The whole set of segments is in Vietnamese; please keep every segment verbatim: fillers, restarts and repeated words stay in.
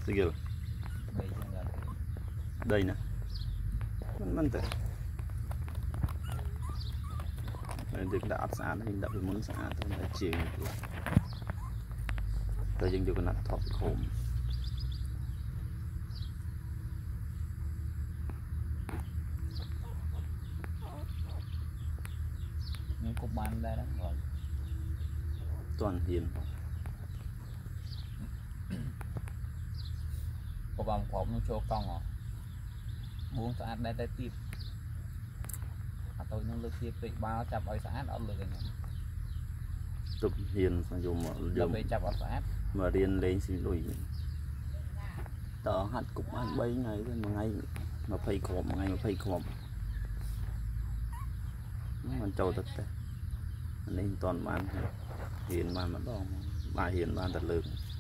Sige. Đây nè. Mình mình tự. Được đã xã đây đập được muốn xã thôi là chiều. Tôi dừng vô cái nắp thọp khổm. Nhưng cục bàn đây đó rồi. Toàn hiền. Cục bàn khổm nó cho con rồi. Buông xã đây đây tiếp. À tôi nó lực tiếp bị bao chập ở xã đó lực này. Tục hiền mà dùng mà dùng về chập ở xã mà điên lên xin lỗi tờ hạt cục ăn bay ngày mà ngày mà phây khổm ngày mà phây khổmมันโจทย์แต่อันนี้ตอนมันเห็นมันมันต้องมาเห็นมันแต่ลืม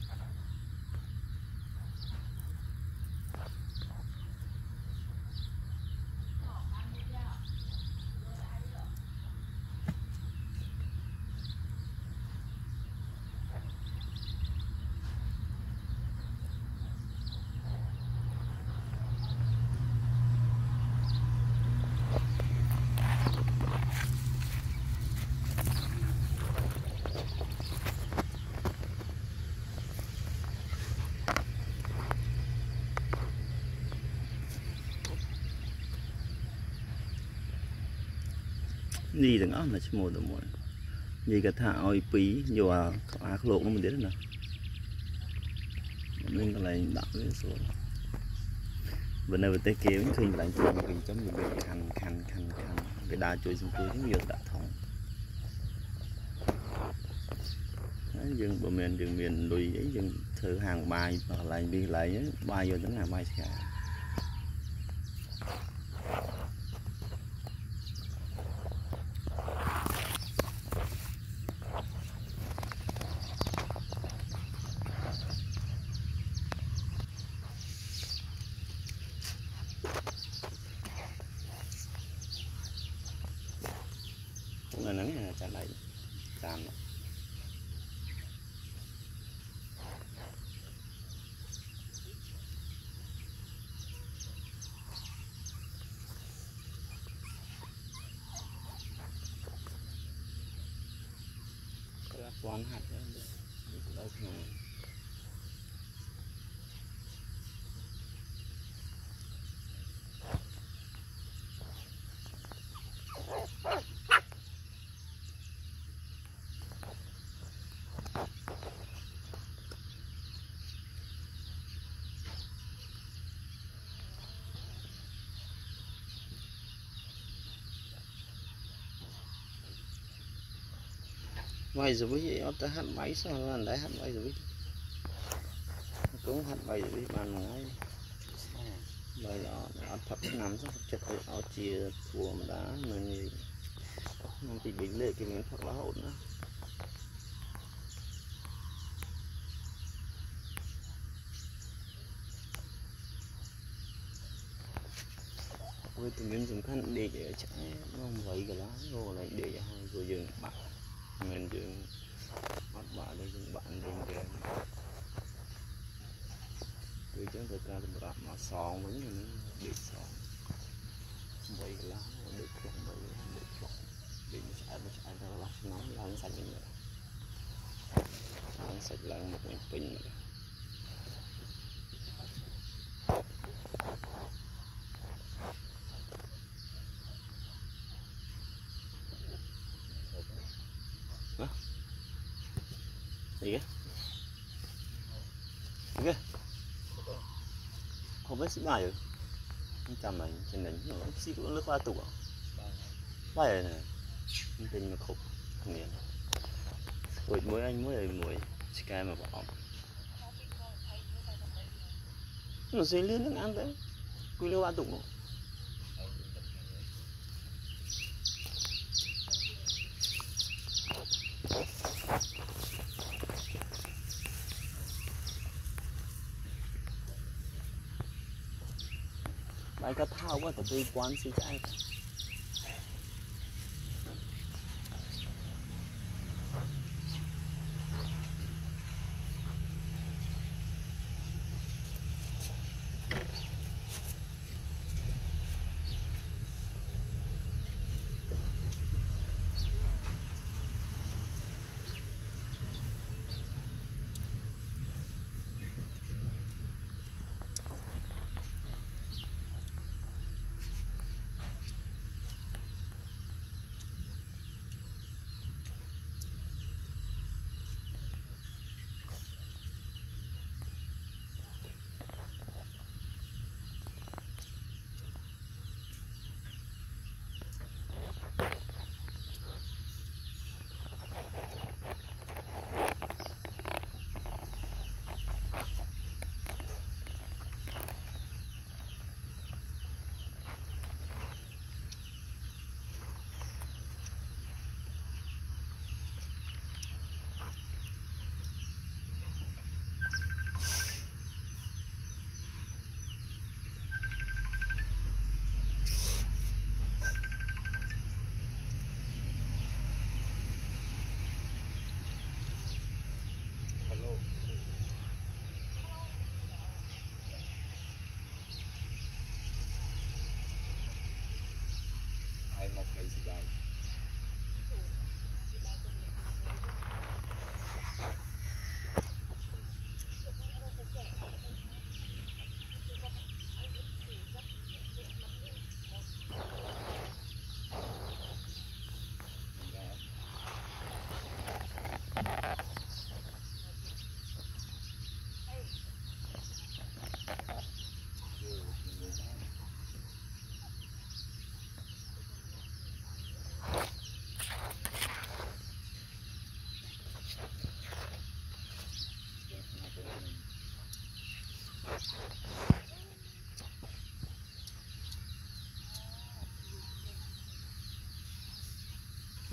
Gì từng ốc là chỉ một đồng một gì cả thả oi pí nhiều à à lộn nó mình đến nè nên cái này đậm lên xuống bên đây bên tây kia khi lại cho mình chấm gì bị khăn khăn khăn khăn cái đa chuối xuống cuối nhiều đã thòng dừng bờ miền dừng miền lùi ấy dừng thử hàng bài và lại đi lại bài vô tính hàng bài cả là nắng trả lại tàn quán hạt đâu mày rồi với ở ta hát máy sao là đấy hát máy rồi cũng hát máy rồi mà nói bài đó ở thật nằm rất chật ở chia của mà đá mình không thì bị lệ cái miếng thật là hỗn đó với từng miếng dùng khăn để để chạy không vậy cái lá rồi lại để cho hai rồi dừng bạn mình dừng bắt bạn đây dừng bạn dừng kìa vì chúng ta ra một đoạn mà sòn với nó bị sòn vậy cái lá được không vậy được không bị chạy bị chạy ra là nóng là nó sạch như vậy nó sạch là một mình pin gì kìa kìa không biết xí bài rồi chăm này trên đỉnh nó xí cũng nước ba tủ bài này tình mà khục nghiền rồi mỗi anh mỗi người mỗi sky mà bỏ nó sẽ lên nó ăn đấy quy lưu ba tủ bài cá thao quá tập đi quán xí trái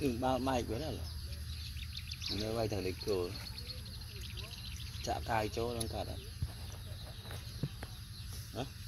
đừng bao mai bữa đó là nếu vay thằng lịch cổ chả cài chỗ đang cả đó. Đó.